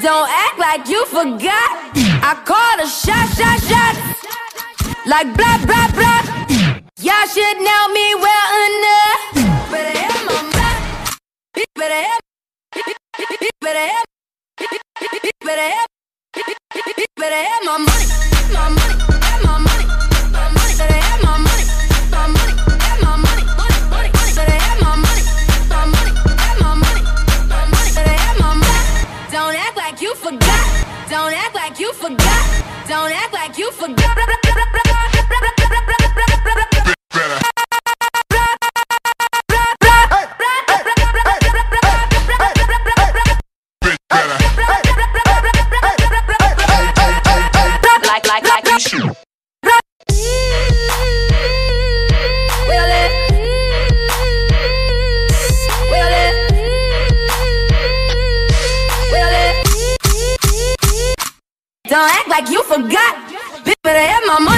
Don't act like you forgot. I called a shot. Like blah, blah, blah. Y'all should know me well enough. Better have my back. Better have. Better have. Better have. Better have my money. My money. My money. My money. Better have my money. My money. Have my money. Money. Better have my money. My money. Have my money. My money. Better have my money. Don't act like you forgot. Don't act like you forgot. Don't act like you forgot. Like you should. Don't act like you forgot. Bitch, better have my money.